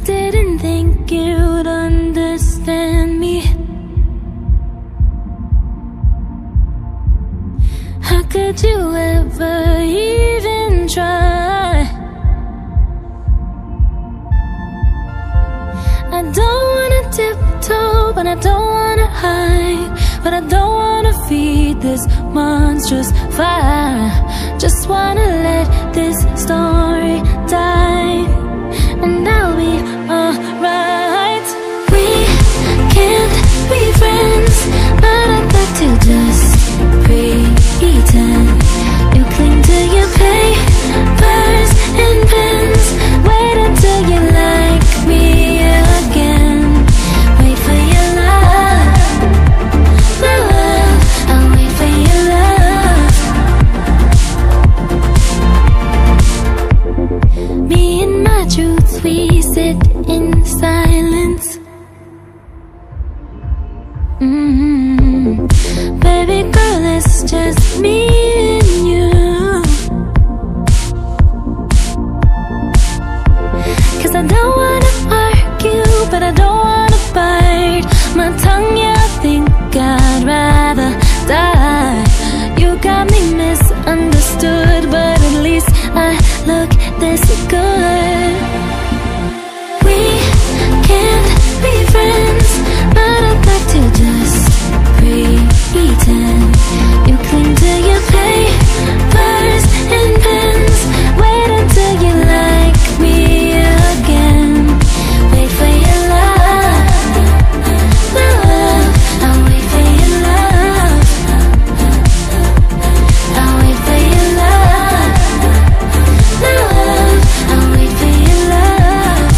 didn't think you'd understand me. How could you ever even try? I don't wanna tiptoe, but I don't wanna hide. But I don't wanna feed this monstrous fire. Just wanna let this story die, and I'll be alright. We can't be friends, but I'd like to just pretend. You cling to your papers and pens. Wait until you like me again. Wait for your love, my love. I'll wait for your love. Me and my truth, we sit in silence. Baby girl, it's just me and you. 'Cause I don't wanna argue, but I don't wanna bite my tongue. Yeah, I think I'd rather die. You got me misunderstood, but at least I look this good. We can't be friends, but I'd like to just pretend. You cling to your papers and pens. Wait until you like me again. Wait for your love, my love. I'll wait for your love. I'll wait for your love, my love. I'll wait for your love.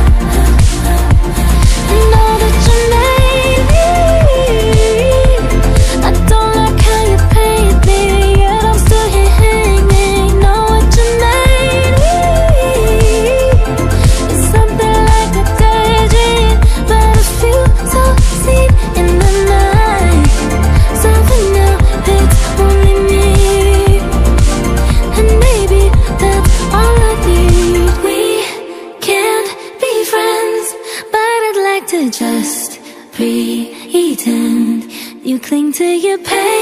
I know that you made me. I don't like how you paid me, yet I'm still here hanging. Know what you made me. It's something like a daydream, but I feel so seen in the night. So for now, it's only me, and maybe that's all I need. We can't be friends, but I'd like to just pretend. You cling to your pain.